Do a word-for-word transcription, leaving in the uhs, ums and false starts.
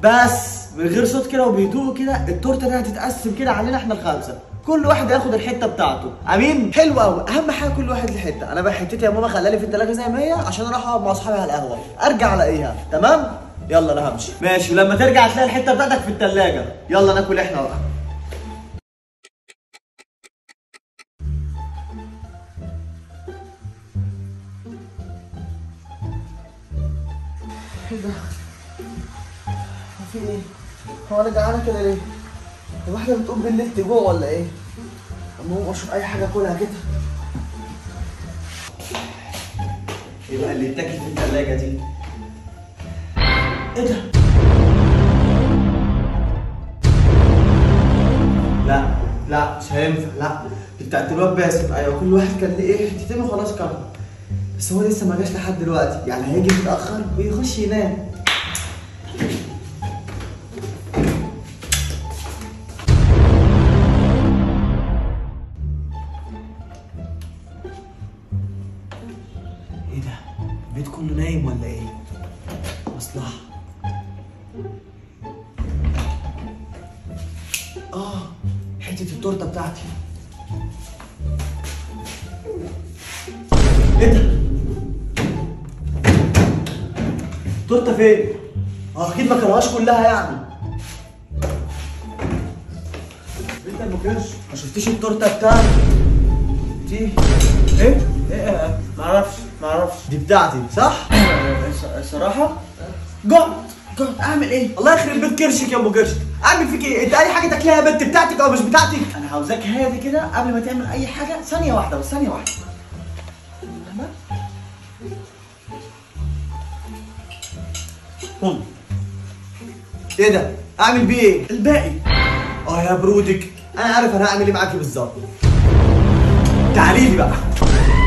بس من غير صوت كده وبهدوء كده التورته دي هتتقسم كده علينا احنا الخمسه، كل واحد ياخد الحته بتاعته. امين؟ حلو قوي. اهم حاجه كل واحد له حته. انا بقى حتتي يا ماما خليها لي في الثلاجه زي ما هي عشان اروح اقعد مع اصحابي على القهوه، ارجع الاقيها. تمام؟ يلا انا همشي. ماشي، ولما ترجع تلاقي الحته بتاعتك في الثلاجه. يلا ناكل احنا بقى. ايه ده؟ في ايه؟ هو انا جعانه كده ليه؟ هو احنا بتقوم بالليل تجوع ولا ايه؟ اما اقوم اشوف اي حاجه اكلها كده. ايه بقى اللي اتاكل في الثلاجه دي؟ ايه ده؟ لا لا مش هينفع، لا دي بتاعت الواد باسم. ايوه كل واحد كان ليه ايه حتتين وخلاص كده. بس هو لسه ما جاش لحد دلوقتي، يعني هيجي متاخر ويخش ينام. ايه ده؟ البيت كله نايم ولا ايه؟ مصلحة. اه حتة التورتة بتاعتي. ايه ده؟ التورتة فين؟ اه اكيد ما كلوهاش كلها يعني. انت ما كنتش ما شفتيش التورتة بتاعتي دي؟ ايه؟ ايه؟ معرفش معرفش. دي بتاعتي صح؟ الصراحة جعت جعت. اعمل ايه؟ الله يخرب بيت كرشك يا ام كرشك، اعمل فيك ايه؟ انت اي حاجة تاكلها يا بنت بتاعتك او مش بتاعتك؟ انا عاوزاك هادي كده قبل ما تعمل اي حاجة، ثانية واحدة بس، ثانية واحدة. هم ايه ده؟ اعمل بيه ايه؟ الباقي. اه يا برودك، انا عارف انا هعمل ايه معاكي بالظبط. تعالي لي بقى.